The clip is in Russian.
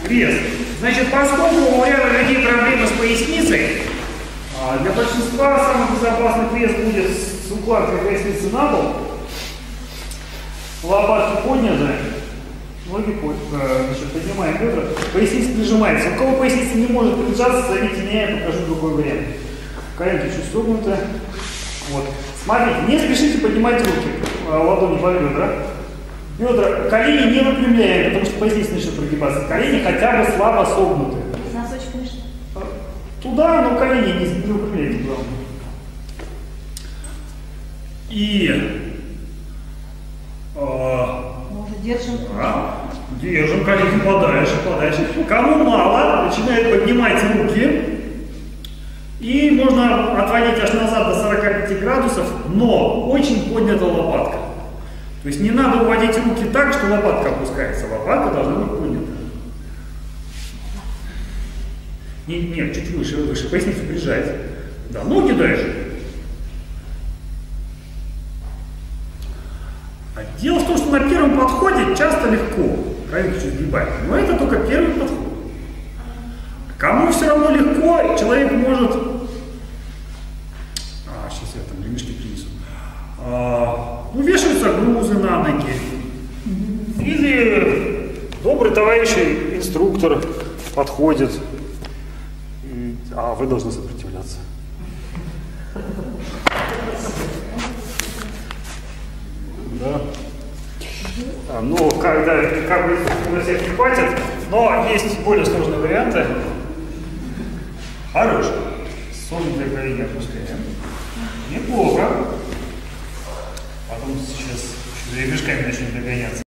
Пресс. Значит, поскольку у ряда людей проблемы с поясницей, для большинства самый безопасный пресс будет с укладкой поясницы на пол, лопатки подняты, ноги поднимаем бедра, поясница прижимается. У кого поясница не может прижаться, зовите меня, я покажу другой вариант. Коленки чуть согнуты. Вот. Смотрите, не спешите поднимать руки, ладони по бедра. Бедра, колени не выпрямляем, потому что поясница начнет прогибаться. Колени хотя бы слабо согнуты. Носочками что? Туда, но колени не выпрямляйте, главное. И держим колени подальше. Кому мало, начинает поднимать руки. И можно отводить аж назад до 45 градусов, но очень поднята лопатка. То есть не надо уводить руки так, что лопатка опускается. Лопатка должна быть поднята. Нет, чуть выше. Поясницу прижать. Да, ноги дальше. Дело в том, что на первом подходе часто легко. Коленки чуть сгибать. Но это только первый подход. Кому все равно легко, человек может... Сейчас я там ремешки принесу. Вешаются грузы на ноги. Или добрый товарищ инструктор подходит. А вы должны сопротивляться. Да. Ну, когда как бы на всех не хватит, но есть более сложные варианты. Хорош. Согнутые колени опускаем. Неплохо. Потом сейчас ремешками начнем догоняться.